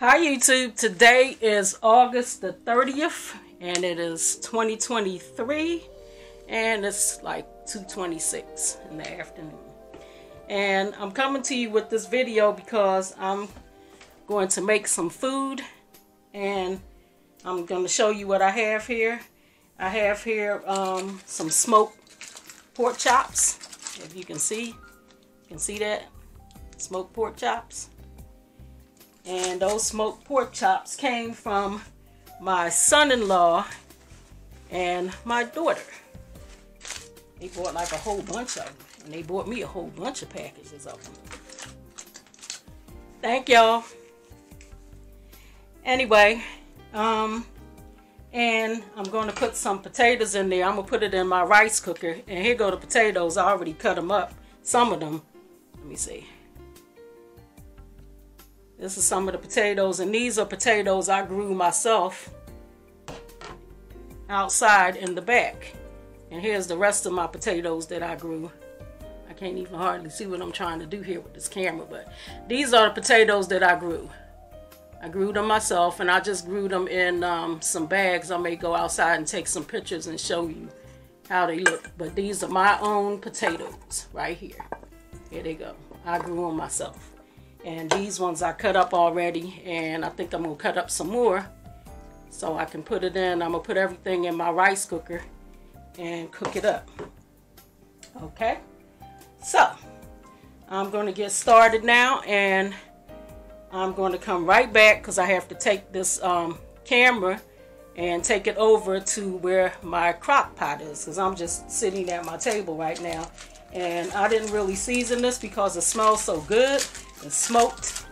Hi YouTube, today is August the 30th and it is 2023 and it's like 2:26 in the afternoon. And I'm coming to you with this video because I'm going to make some food and I'm going to show you what I have here. I have here some smoked pork chops, if you can see that, smoked pork chops. And those smoked pork chops came from my son-in-law and my daughter. They bought like a whole bunch of them. And they bought me a whole bunch of packages of them. Thank y'all. Anyway, and I'm going to put some potatoes in there. I'm going to put it in my rice cooker. And here go the potatoes. I already cut them up. Some of them. Let me see. This is some of the potatoes, and these are potatoes I grew myself outside in the back. And here's the rest of my potatoes that I grew. I can't even hardly see what I'm trying to do here with this camera, but these are the potatoes that I grew. I grew them myself, and I just grew them in some bags. I may go outside and take some pictures and show you how they look. But these are my own potatoes right here. Here they go. I grew them myself. And these ones I cut up already, and I think I'm going to cut up some more so I can put it in. I'm going to put everything in my rice cooker and cook it up. Okay, so I'm going to get started now, and I'm going to come right back because I have to take this camera and take it over to where my crock pot is, because I'm just sitting at my table right now. And I didn't really season this because it smells so good. It's smoked.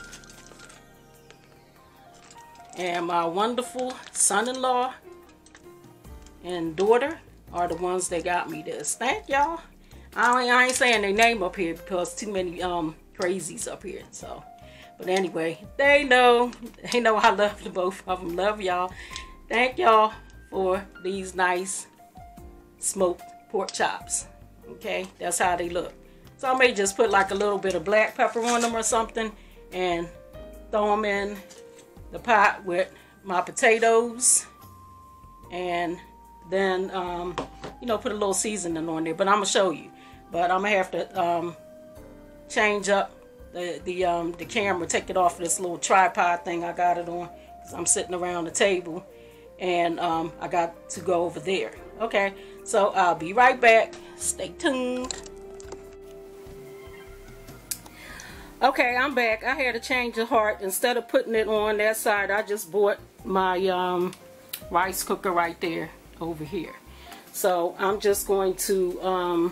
And my wonderful son-in-law and daughter are the ones that got me this. Thank y'all. I ain't saying their name up here because too many crazies up here. So, but anyway, they know I love the both of them. Love y'all. Thank y'all for these nice smoked pork chops. Okay, that's how they look. So I may just put like a little bit of black pepper on them or something and throw them in the pot with my potatoes, and then you know, put a little seasoning on there. But I'm gonna show you. But I'm gonna have to change up the camera, take it off of this little tripod thing I got it on, because I'm sitting around the table, and I got to go over there. Okay, so I'll be right back. Stay tuned. Okay, I'm back. I had to change the heart. Instead of putting it on that side, I just bought my rice cooker right there over here. So I'm just going to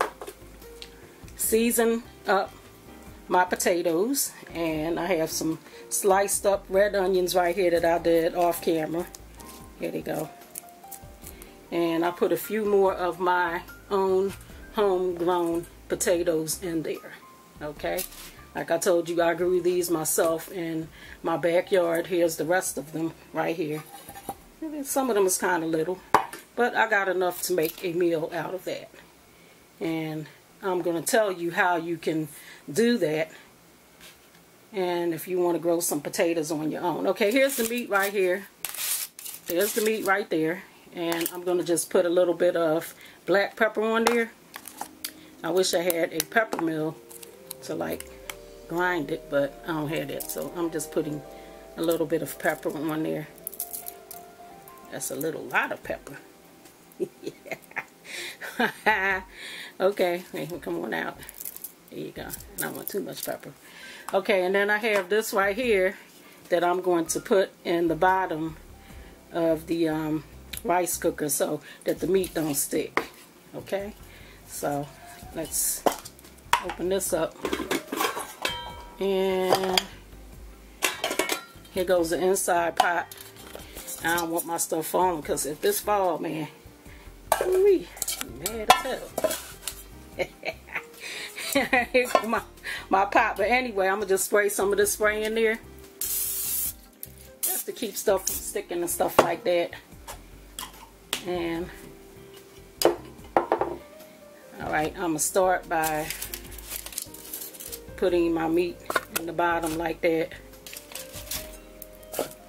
season up my potatoes, and I have some sliced up red onions right here that I did off camera. Here they go. And I put a few more of my own homegrown potatoes in there. Okay, like I told you, I grew these myself in my backyard. Here's the rest of them right here. Some of them is kind of little, but I got enough to make a meal out of that. And I'm going to tell you how you can do that, and if you want to grow some potatoes on your own. Okay, here's the meat right here. There's the meat right there. And I'm going to just put a little bit of black pepper on there. I wish I had a pepper mill to like grind it, but I don't have that. So I'm just putting a little bit of pepper on there. That's a lot of pepper. Okay, come on out. There you go. I don't want too much pepper. Okay, and then I have this right here that I'm going to put in the bottom of the rice cooker so that the meat don't stick. Okay, so let's open this up, and here goes the inside pot. I don't want my stuff falling, because if this fall, man, I'm mad as hell. Here goes my pot. But anyway, I'm gonna just spray some of this spray in there just to keep stuff from sticking and stuff like that. And alright, I'm going to start by putting my meat in the bottom like that.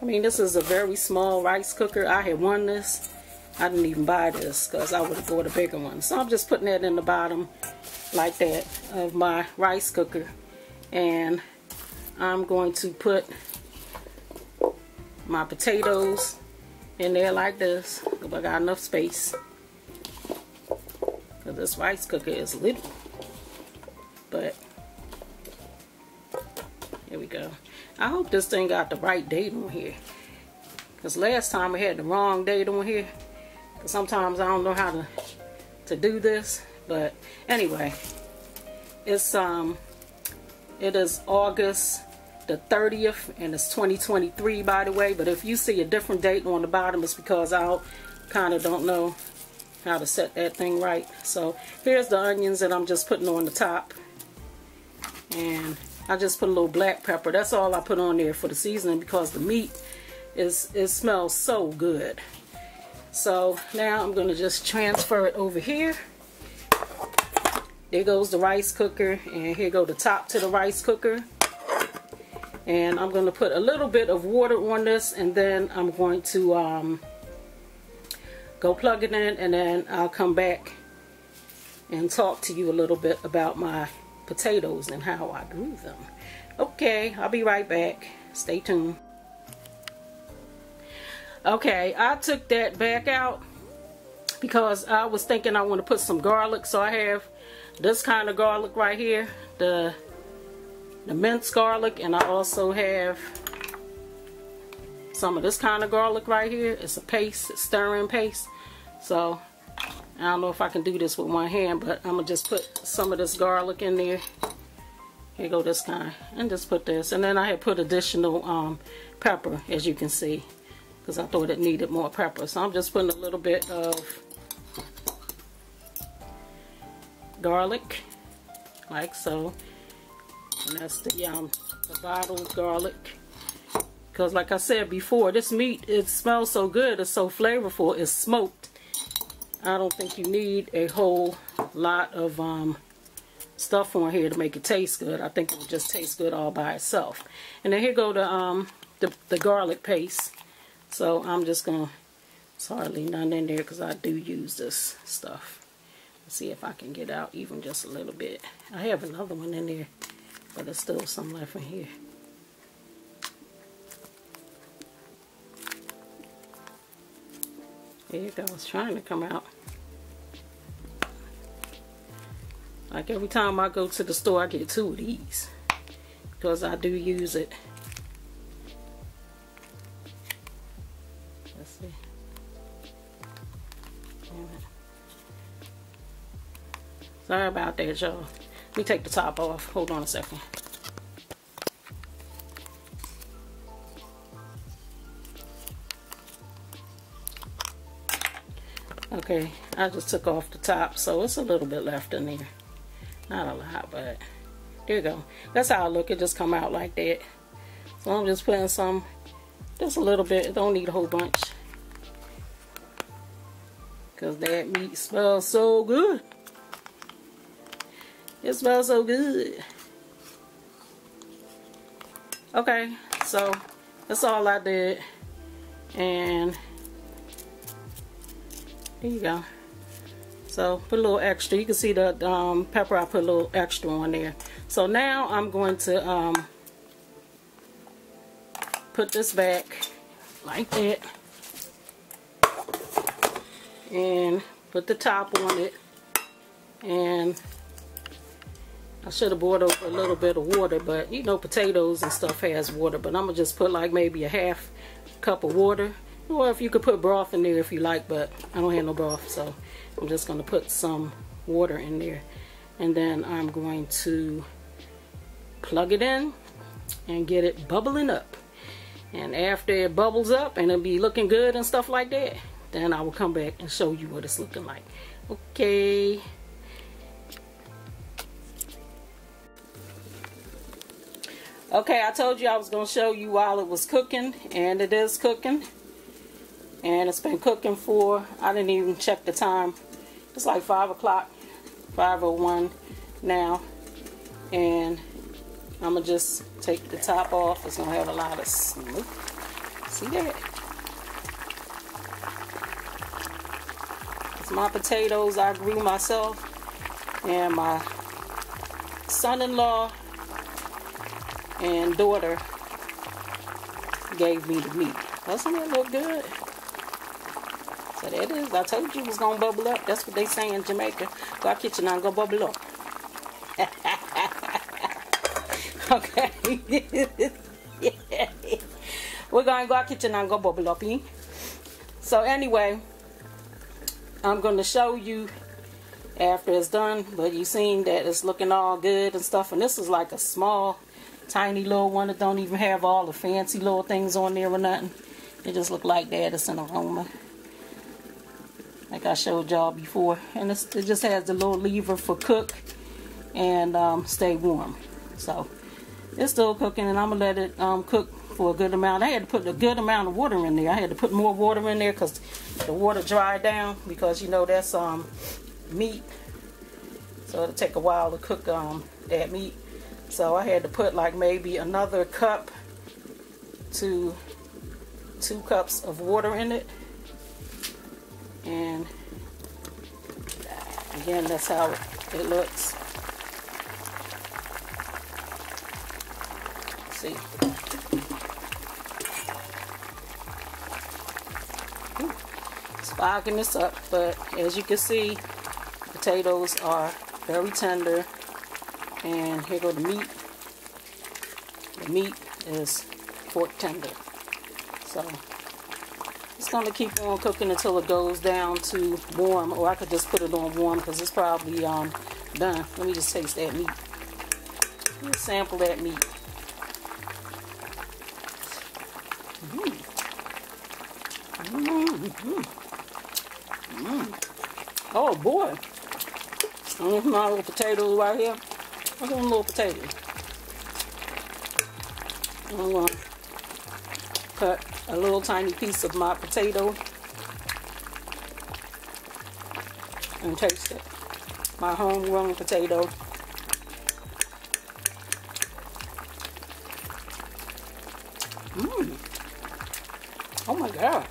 I mean, this is a very small rice cooker. I had won this. I didn't even buy this because I would have bought a bigger one. So I'm just putting that in the bottom like that of my rice cooker. And I'm going to put my potatoes in there like this. If I got enough space. Because this rice cooker is little. But here we go. I hope this thing got the right date on here. Because last time I had the wrong date on here. Because sometimes I don't know how to do this. But anyway. It is August the 30th. And it's 2023 by the way. But if you see a different date on the bottom, it's because I kind of don't know how to set that thing right. So here's the onions that I'm just putting on the top. And I just put a little black pepper. That's all I put on there for the seasoning because the meat it smells so good. So now I'm going to just transfer it over here. There goes the rice cooker, and here go the top to the rice cooker. And I'm going to put a little bit of water on this, and then I'm going to go plug it in, and then I'll come back and talk to you a little bit about my potatoes and how I grew them. Okay, I'll be right back. Stay tuned. Okay, I took that back out because I was thinking I want to put some garlic. So I have this kind of garlic right here, the minced garlic, and I also have some of this kind of garlic right here. It's a paste, it's stirring paste. So I don't know if I can do this with one hand, but I'm gonna just put some of this garlic in there. Here go this kind, and just put this, and then I had put additional pepper, as you can see, because I thought it needed more pepper. So I'm just putting a little bit of garlic, like so, and that's the bottled garlic. Because like I said before, this meat, it smells so good, it's so flavorful, it's smoked. I don't think you need a whole lot of stuff on here to make it taste good. I think it would just taste good all by itself. And then here go the garlic paste. So I'm just gonna, it's hardly none in there because I do use this stuff. Let's see if I can get out even just a little bit. I have another one in there, but there's still some left in here. There you go, it's trying to come out. Like every time I go to the store, I get 2 of these because I do use it. Let's see. Sorry about that, y'all. Let me take the top off. Hold on a second. Okay, I just took off the top, so it's a little bit left in there. Not a lot, but there you go. That's how I look. It just come out like that. So I'm just putting some, just a little bit. It don't need a whole bunch. Because that meat smells so good. It smells so good. Okay, so that's all I did. And there you go. So put a little extra. You can see the pepper, I put a little extra on there. So now I'm going to put this back like that. And put the top on it. And I should have brought over a little bit of water, but you know potatoes and stuff has water. But I'm going to just put like maybe a half cup of water. Or if you could put broth in there if you like, but I don't have no broth, so I'm just going to put some water in there. And then I'm going to plug it in and get it bubbling up. And after it bubbles up and it'll be looking good and stuff like that, then I will come back and show you what it's looking like. Okay. Okay, I told you I was going to show you while it was cooking, and it is cooking. And it's been cooking for, I didn't even check the time. It's like 5 o'clock, 5:01 now. And I'm going to just take the top off. It's going to have a lot of smoke. See that? It's my potatoes I grew myself, and my son-in-law and daughter gave me the meat. Doesn't it look good? So that is. I told you it was gonna bubble up. That's what they say in Jamaica. Go out kitchen now and go bubble up. Okay. We're gonna go out kitchen and go bubble up. So anyway, I'm gonna show you after it's done, but you seen that it's looking all good and stuff. And this is like a small, tiny little one that don't even have all the fancy little things on there or nothing. It just look like that. It's an aroma, like I showed y'all before. And it just has the little lever for cook and stay warm. So it's still cooking, and I'm gonna let it cook for a good amount. I had to put a good amount of water in there. I had to put more water in there because the water dried down, because you know that's meat, so it'll take a while to cook that meat. So I had to put like maybe another cup to 2 cups of water in it, and again, that's how it looks. Let's see. It's fogging this up, but as you can see, potatoes are very tender. And here go the meat. The meat is pork tender. So it's going to keep on cooking until it goes down to warm, or I could just put it on warm because it's probably done. Let me just taste that meat. Let's sample that meat. Oh boy. Here's my little potatoes right here. Look at them little potatoes. I'm going to cut a little tiny piece of my potato and taste it. My homegrown potato. Oh my God.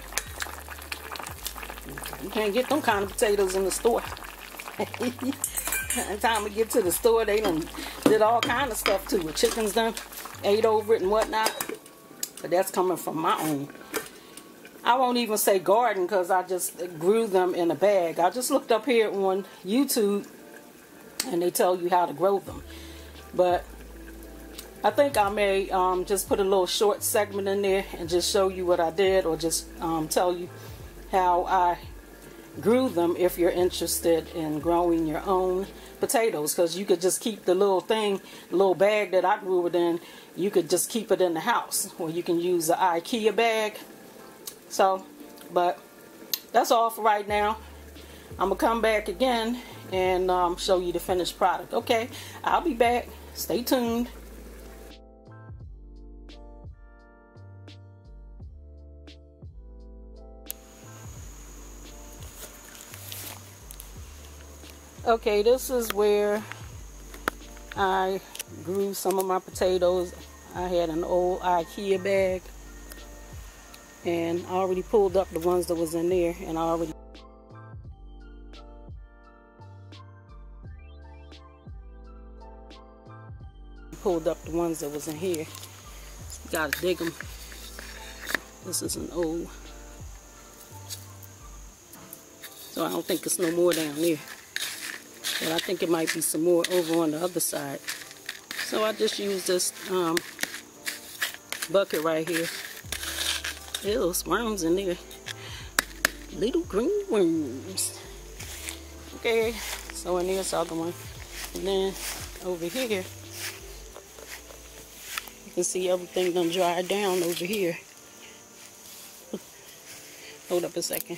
You can't get them kind of potatoes in the store. By the time we get to the store, they done did all kind of stuff to it. Chickens done ate over it and whatnot. But that's coming from my own. I won't even say garden because I just grew them in a bag. I just looked up here on YouTube and they tell you how to grow them. But I think I may just put a little short segment in there and just show you what I did, or just tell you how I grew them if you're interested in growing your own potatoes, because you could just keep the little thing, the little bag that I grew it in, you could just keep it in the house, or you can use an IKEA bag. So, but that's all for right now. I'm gonna come back again and show you the finished product. Okay, I'll be back. Stay tuned. Okay, this is where I grew some of my potatoes. I had an old IKEA bag, and I already pulled up the ones that was in there, and I already pulled up the ones that was in here. Gotta dig them. This is an old, so I don't think it's no more down there. But I think it might be some more over on the other side. So I just use this bucket right here. Ew, there's worms in there. Little green worms. Okay, so in there's the other one. And then over here, you can see everything done dried down over here. Hold up a second.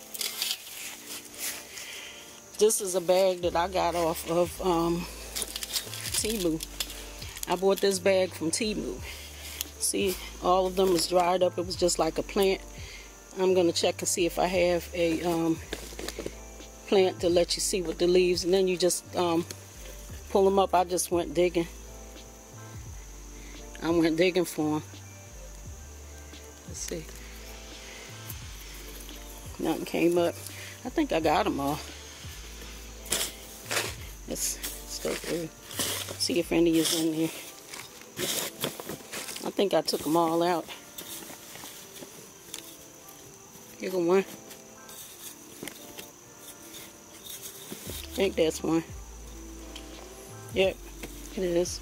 This is a bag that I got off of Temu. I bought this bag from Temu. See, all of them is dried up. It was just like a plant. I'm going to check and see if I have a plant to let you see what the leaves. And then you just pull them up. I just went digging. I went digging for them. Let's see. Nothing came up. I think I got them all. Let's go through. See if any is in there. I think I took them all out. Here go one. I think that's one. Yep, it is.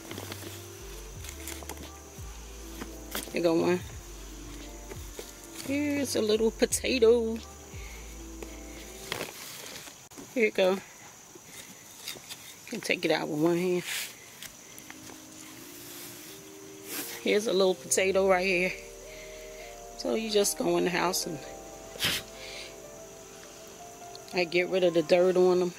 Here go one. Here's a little potato. Here you go. Can take it out with one hand. Here's a little potato right here. So you just go in the house and I get rid of the dirt on them.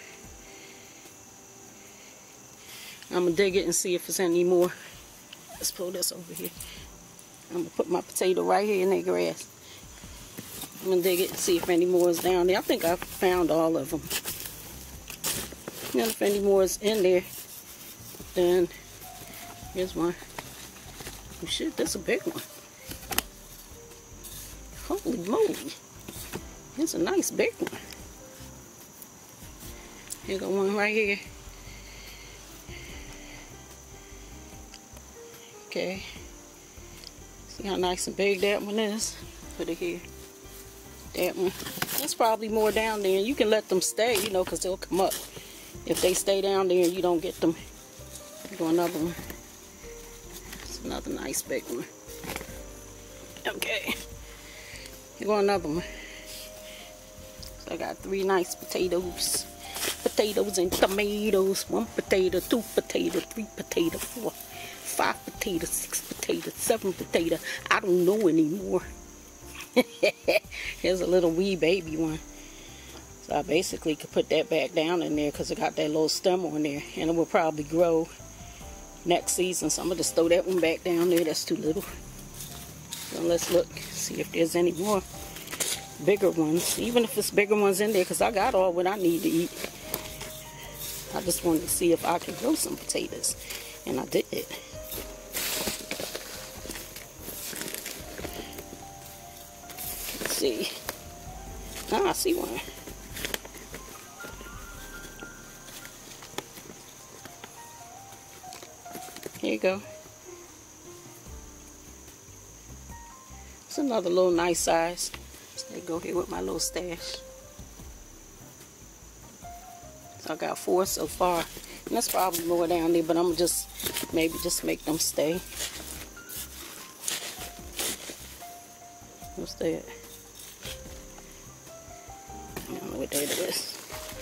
I'm gonna dig it and see if there's any more. Let's pull this over here. I'm gonna put my potato right here in that grass. I'm gonna dig it and see if any more is down there. I think I found all of them. And if any more is in there, then here's one. Oh shit, that's a big one. Holy moly. Here's a nice big one. Here go one right here. Okay. See how nice and big that one is? Put it here. That one. There's probably more down there. You can let them stay, you know, because they'll come up. If they stay down there and you don't get them. Here go another one. It's another nice big one. Okay. Here go another one. So I got 3 nice potatoes. Potatoes and tomatoes. 1 potato, 2 potato, 3 potato, 4, 5 potato, 6 potato, 7 potato. I don't know anymore. Here's a little wee baby one. So I basically could put that back down in there because it got that little stem on there. And it will probably grow next season. So I'm going to just throw that one back down there. That's too little. So let's look, see if there's any more bigger ones. Even if it's bigger ones in there, because I got all what I need to eat. I just wanted to see if I could grow some potatoes. And I did. Let's see. Ah, I see one. Here you go. It's another little nice size. So they go here with my little stash. So I got 4 so far. And that's probably more down there, but I'm just maybe just make them stay. What's that? I don't know what that is.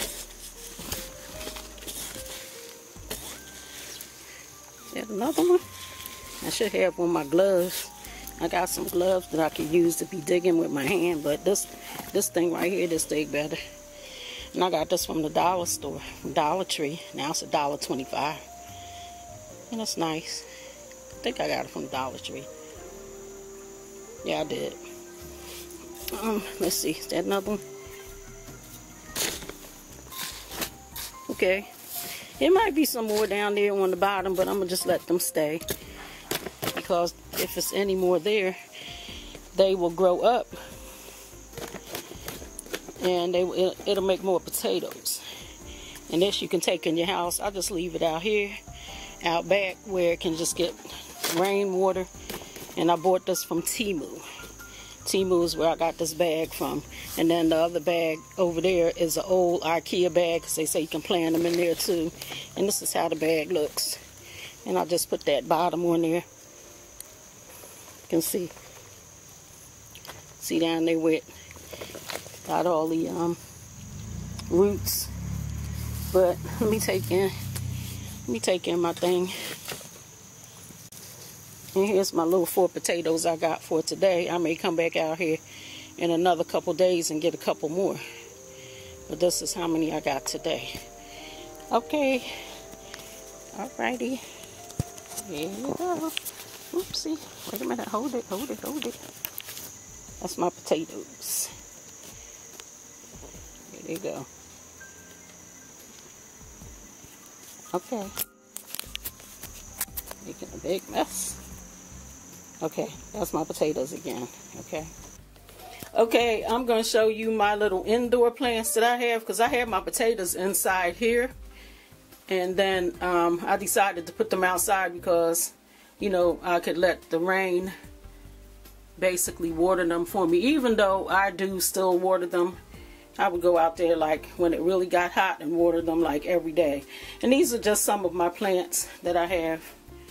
Is that another one? I should have one of my gloves. I got some gloves that I could use to be digging with my hand, but this thing right here, this dig better. And I got this from the dollar store, Dollar Tree. Now it's $1.25. And it's nice. I think I got it from Dollar Tree. Yeah, I did. Let's see, is that another one? Okay. It might be some more down there on the bottom, but I'm going to just let them stay. Because if it's any more there, they will grow up. And it'll make more potatoes. And this you can take in your house. I just leave it out here, out back, where it can just get rainwater. And I bought this from Temu. Temu is where I got this bag from. And then the other bag over there is an old IKEA bag, because they say you can plant them in there too. And this is how the bag looks. And I just put that bottom on there. You can see down there where it got all the roots. But let me take in my thing. And here's my little 4 potatoes I got for today. I may come back out here in another couple days and get a couple more. But this is how many I got today. Okay. Alrighty. Here you go. Oopsie. Wait a minute. Hold it. That's my potatoes. There you go. Okay. Making a big mess. Okay, that's my potatoes again. Okay, I'm going to show you my little indoor plants that I have, because I have my potatoes inside here. And then I decided to put them outside because, you know, I could let the rain basically water them for me. Even though I do still water them, I would go out there like when it really got hot and water them like every day. And these are just some of my plants that I have.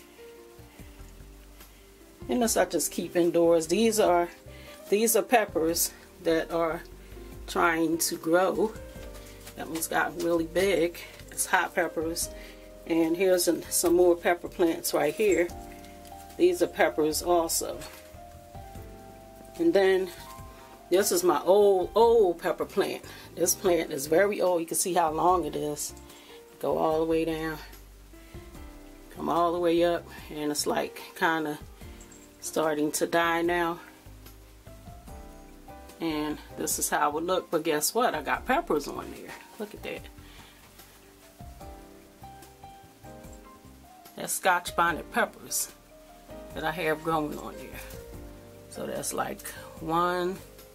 And this I just keep indoors. These are peppers that are trying to grow. That one's gotten really big. It's hot peppers. And here's some more pepper plants right here. These are peppers also. And then this is my old pepper plant. This plant is very old. You can see how long it is. Go all the way down. Come all the way up. And it's like kind of starting to die now. And this is how it would look. But guess what? I got peppers on there. Look at that. That's Scotch bonnet peppers that I have growing on there. So that's like 1,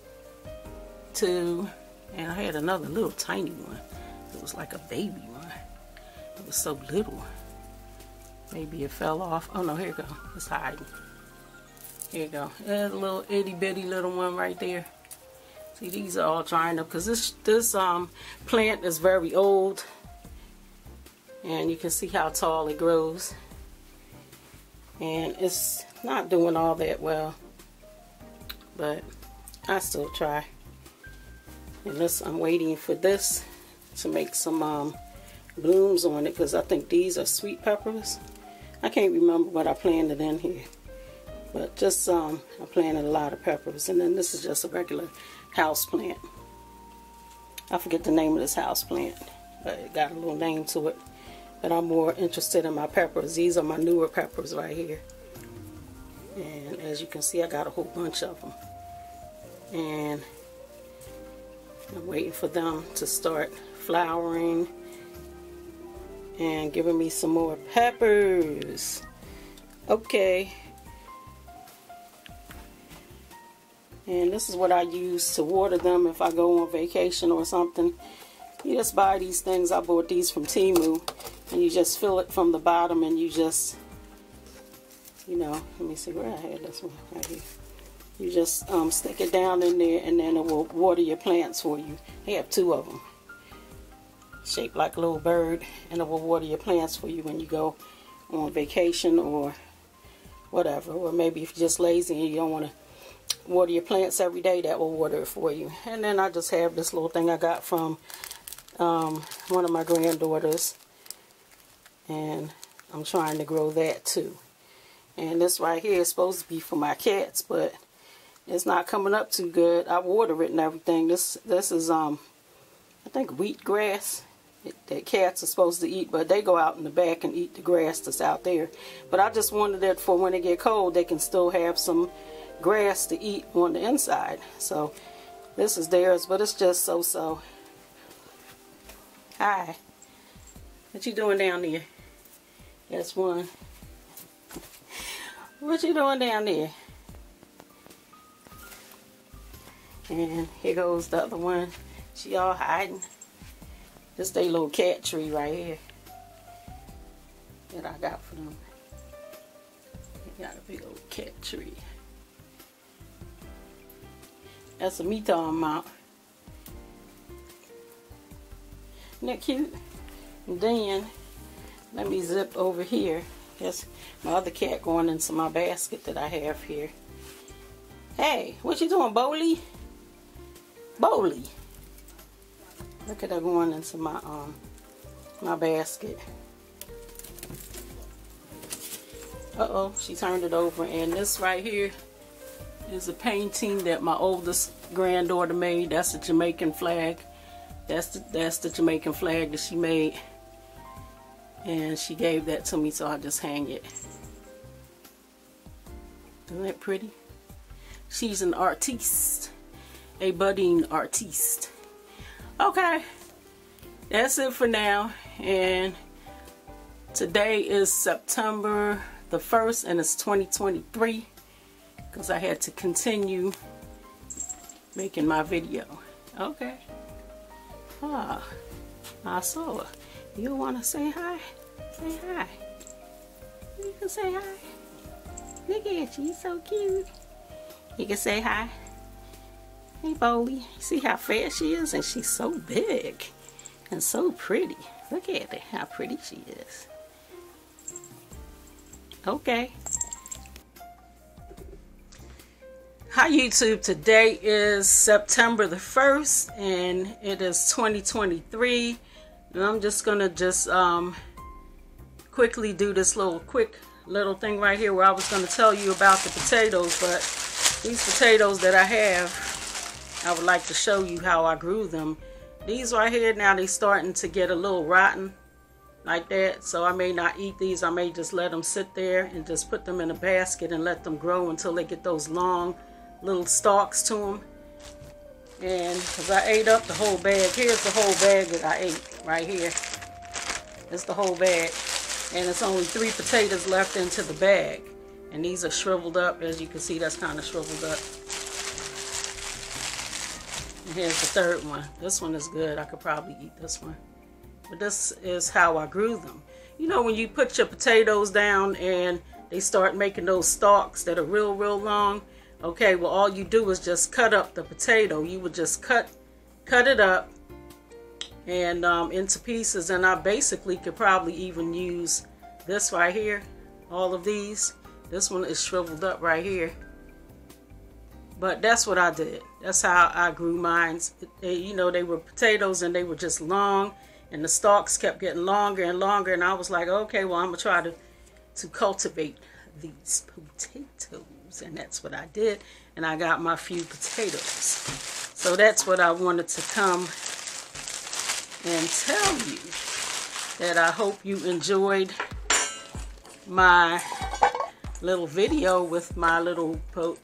2, and I had another little tiny one. It was like a baby one. It was so little. Maybe it fell off. Oh no, here you go. It's hiding. Here you go. There's a little itty bitty little one right there. See, these are all drying up because this plant is very old. And you can see how tall it grows. And it's not doing all that well. But I still try. And this, I'm waiting for this to make some blooms on it, because I think these are sweet peppers. I can't remember what I planted in here. But just I planted a lot of peppers. And then this is just a regular house plant. I forget the name of this house plant, but it got a little name to it. But I'm more interested in my peppers. These are my newer peppers right here. And as you can see, I got a whole bunch of them. And I'm waiting for them to start flowering and giving me some more peppers. Okay. And this is what I use to water them if I go on vacation or something. You just buy these things. I bought these from Temu. And you just fill it from the bottom, and you just, you know, let me see where I had this one right here. You just stick it down in there, and then it will water your plants for you. I have 2 of them, shaped like a little bird, and it will water your plants for you when you go on vacation or whatever. Or maybe if you're just lazy and you don't want to water your plants every day, that will water it for you. And then I just have this little thing I got from one of my granddaughters. And I'm trying to grow that too. And this right here is supposed to be for my cats, but it's not coming up too good. I water it and everything. This is I think wheatgrass that cats are supposed to eat, but they go out in the back and eat the grass that's out there. But I just wanted it for when it get cold, they can still have some grass to eat on the inside. So this is theirs, but it's just so. Hi. What you doing down there? That's one. What you doing down there? And here goes the other one. She all hiding. This they little cat tree right here that I got for them. They got a big old cat tree. That's a meton mount. Isn't that cute? And then let me zip over here. That's my other cat going into my basket that I have here. Hey, what you doing, Bowley? Bowley. Look at her going into my my basket. Uh-oh, she turned it over, and this right here is a painting that my oldest granddaughter made. That's the Jamaican flag. That's the Jamaican flag that she made. And she gave that to me, so I just hang it. Isn't that pretty? She's an artiste. A budding artiste. Okay. That's it for now. And today is September the 1st, and it's 2023. because I had to continue making my video. Okay. Ah, I saw her. You want to say hi? Say hi. You can say hi. Look at you, so cute. You can say hi. Hey, Bowley. See how fast she is? And she's so big and so pretty. Look at her, how pretty she is. Okay. Hi YouTube, today is September the 1st and it is 2023, and I'm just gonna quickly do this quick little thing right here where I was gonna tell you about the potatoes, but these potatoes that I have, I would like to show you how I grew them. These right here, now they starting to get a little rotten like that, so I may not eat these. I may just let them sit there and just put them in a basket and let them grow until they get those long little stalks to them. And because I ate up the whole bag, here's the whole bag that I ate right here. It's the whole bag, and it's only 3 potatoes left into the bag, and these are shriveled up. As you can see, that's kind of shriveled up. And here's the third one. This one is good. I could probably eat this one. But this is how I grew them. You know, when you put your potatoes down and they start making those stalks that are real long, okay, well, all you do is just cut up the potato. You would just cut it up and into pieces, and I basically could probably even use this right here, all of these. This one is shriveled up right here, but that's what I did. That's how I grew mine. You know, they were potatoes and they were just long, and the stalks kept getting longer and longer, and I was like, okay, well, I'm gonna try to cultivate these potatoes. And that's what I did, and I got my few potatoes. So that's what I wanted to come and tell you, that I hope you enjoyed my little video with my little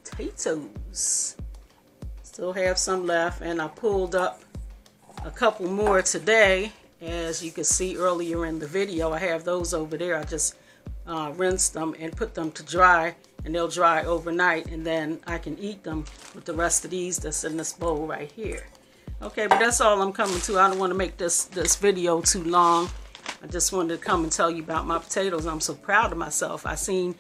potatoes. Still have some left, and I pulled up a couple more today. As you can see earlier in the video, I have those over there. I just rinsed them and put them to dry, and they'll dry overnight, and then I can eat them with the rest of these that's in this bowl right here. Okay, but that's all I'm coming to. I don't want to make this video too long. I just wanted to come and tell you about my potatoes. I'm so proud of myself. I've seen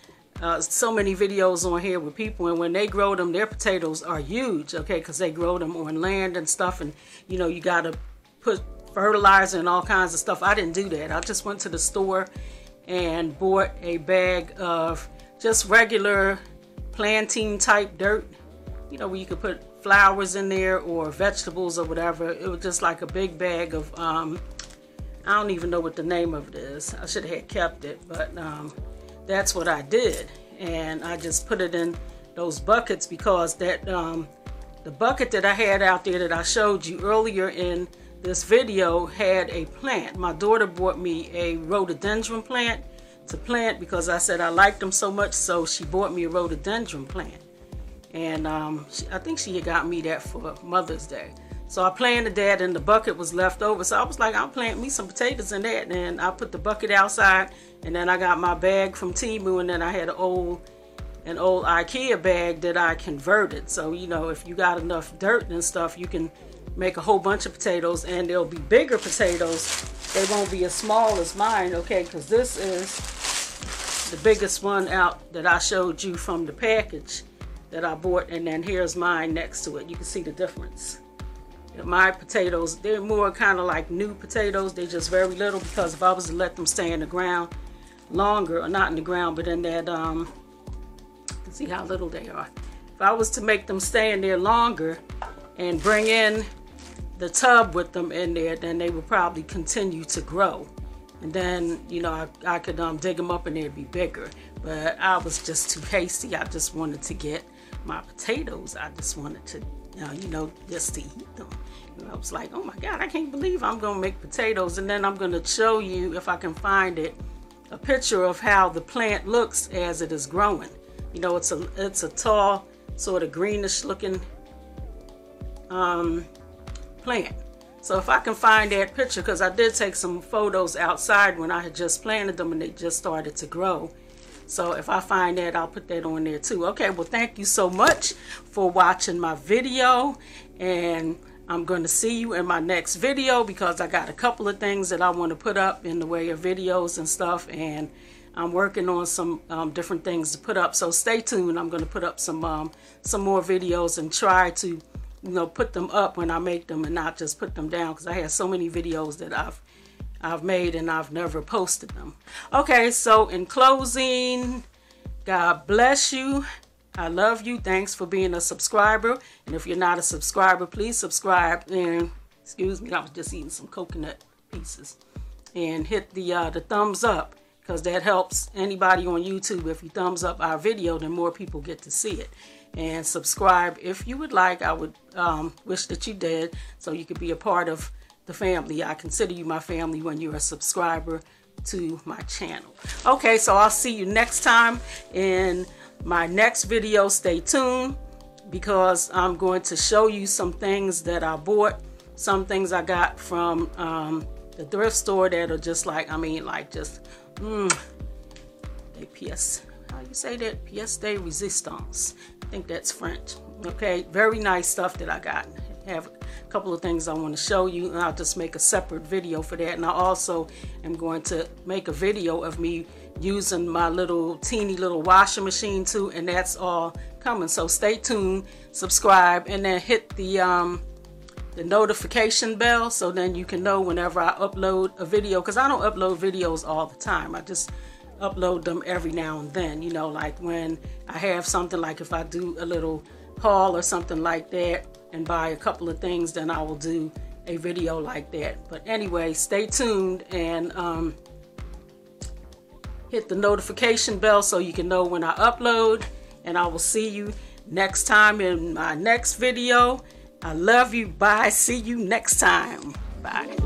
so many videos on here with people, and when they grow them, their potatoes are huge, okay, because they grow them on land and stuff, and you know, you got to put fertilizer and all kinds of stuff. I didn't do that. I just went to the store and bought a bag of just regular plantain type dirt, you know, where you could put flowers in there or vegetables or whatever. It was just like a big bag of I don't even know what the name of it is. I should have kept it, but that's what I did, and I just put it in those buckets, because that the bucket that I had out there that I showed you earlier in this video had a plant. My daughter bought me a rhododendron plant to plant, because I said I liked them so much, so she bought me a rhododendron plant, and I think she had got me that for Mother's Day. So I planted that, and the bucket was left over, so I was like, I'll plant me some potatoes in that, and I put the bucket outside, and then I got my bag from Temu, and then I had an old IKEA bag that I converted. So you know, if you got enough dirt and stuff, you can make a whole bunch of potatoes, and they'll be bigger potatoes. They won't be as small as mine, okay, because this is the biggest one out that I showed you from the package that I bought, and then here's mine next to it. You can see the difference. My potatoes, they're more kind of like new potatoes. They're just very little, because if I was to let them stay in the ground longer, or not in the ground, but in that, you can see how little they are. If I was to make them stay in there longer and bring in the tub with them in there, then they would probably continue to grow. And then, you know, I could dig them up and they'd be bigger. But I was just too hasty. I just wanted to get my potatoes. I just wanted to, you know, just to eat them. And I was like, oh my God, I can't believe I'm going to make potatoes. And then I'm going to show you, if I can find it, a picture of how the plant looks as it is growing. You know, it's a tall, sort of greenish looking plant. So if I can find that picture, because I did take some photos outside when I had just planted them and they just started to grow. So if I find that, I'll put that on there too. Okay, well, thank you so much for watching my video, and I'm going to see you in my next video, because I got a couple of things that I want to put up in the way of videos and stuff, and I'm working on some different things to put up. So stay tuned. I'm going to put up some more videos and try to, you know, put them up when I make them and not just put them down, because I have so many videos that I've made and I've never posted them. Okay, so in closing, God bless you. I love you. Thanks for being a subscriber. And if you're not a subscriber, please subscribe. And excuse me, I was just eating some coconut pieces. And hit the thumbs up, because that helps anybody on YouTube. If you thumbs up our video, then more people get to see it. And subscribe if you would like. I would wish that you did, so you could be a part of the family. I consider you my family when you're a subscriber to my channel. Okay, so I'll see you next time in my next video. Stay tuned, because I'm going to show you some things that I bought, some things I got from the thrift store that are just like, I mean, like just pièce, how you say that? Pièce de résistance. I think that's French. Okay, very nice stuff that I got. I have a couple of things I want to show you, and I'll just make a separate video for that. And I also am going to make a video of me using my teeny little washing machine too, and that's all coming. So stay tuned, subscribe, and then hit the notification bell, so then you can know whenever I upload a video, because I don't upload videos all the time. I just upload them every now and then, you know, like when I have something, like if I do a little haul or something like that and buy a couple of things, then I will do a video like that. But anyway, stay tuned and hit the notification bell so you can know when I upload, and I will see you next time in my next video. I love you. Bye. See you next time. Bye.